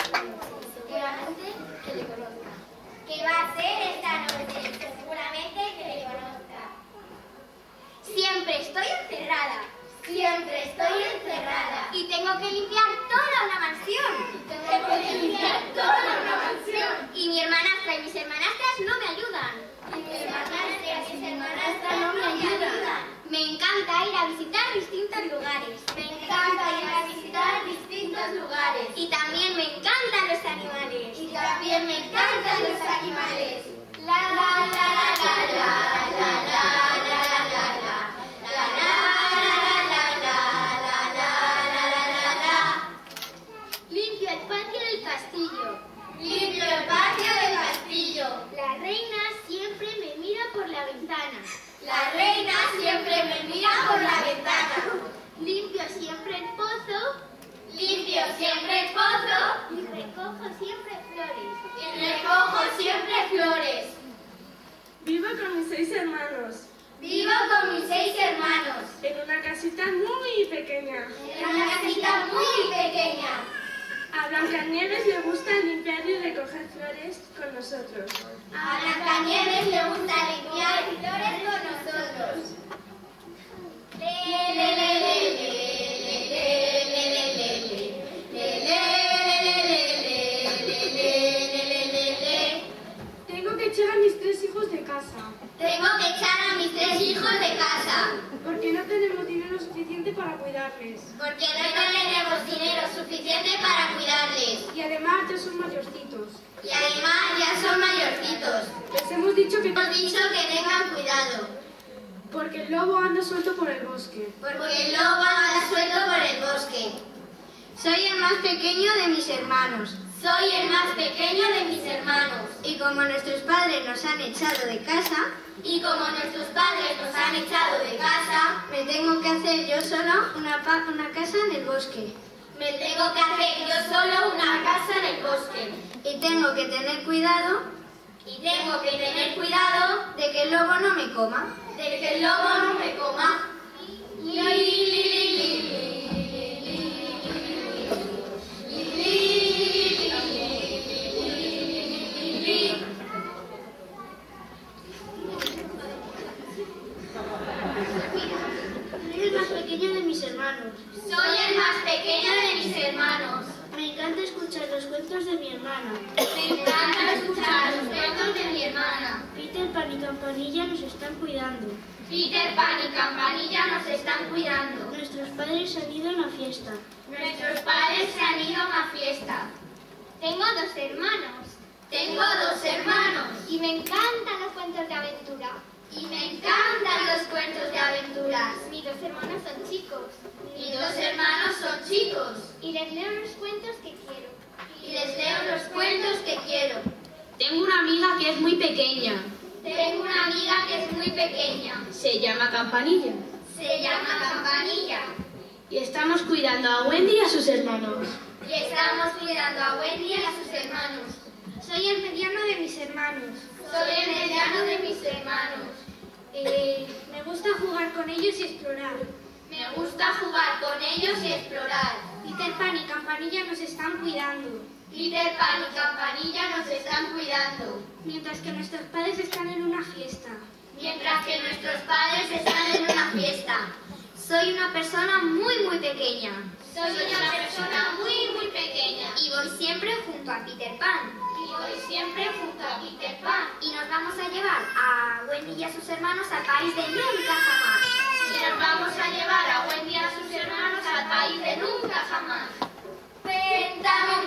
Seguramente que le conozca. ¿Qué va a hacer esta noche? Seguramente que le conozca. Siempre estoy encerrada. Siempre estoy encerrada. Y tengo que limpiar toda una mansión. Y mi hermanastra y mis hermanastras no me ayudan. Me encanta ir a visitar distintos lugares. Y también me encantan los animales. La la la la la la la la la. Limpio el patio del castillo. La reina siempre me mira por la ventana. Limpio siempre el pozo. Y recojo siempre flores. Vivo con mis 6 hermanos. En una casita muy pequeña. A Blancanieves le gusta limpiar y recoger flores con nosotros. Tengo que echar a mis 3 hijos de casa. Porque no tenemos dinero suficiente para cuidarles. Y además ya son mayorcitos. Les hemos dicho que tengan cuidado, porque el lobo anda suelto por el bosque. porque el lobo anda suelto por el bosque. Soy el más pequeño de mis hermanos. Y como nuestros padres nos han echado de casa, me tengo que hacer yo sola una casa en el bosque. Y tengo que tener cuidado de que el lobo no me coma. Soy el más pequeño de mis hermanos. Me encanta escuchar los cuentos de mi hermana. Peter Pan y Campanilla nos están cuidando. Nuestros padres se han ido a una fiesta. Tengo dos hermanos. Y me encantan los cuentos de aventura. Mis 2 hermanos son chicos. Y les leo los cuentos que quiero. Tengo una amiga que es muy pequeña. Se llama Campanilla. Y estamos cuidando a Wendy y a sus hermanos. Soy el mediano de mis hermanos. Me gusta jugar con ellos y explorar. Peter Pan y Campanilla nos están cuidando. Mientras que nuestros padres están en una fiesta. Soy una persona muy pequeña. Y voy siempre junto a Peter Pan. Y nos vamos a llevar a Wendy y a sus hermanos al país de nunca jamás. Pentamos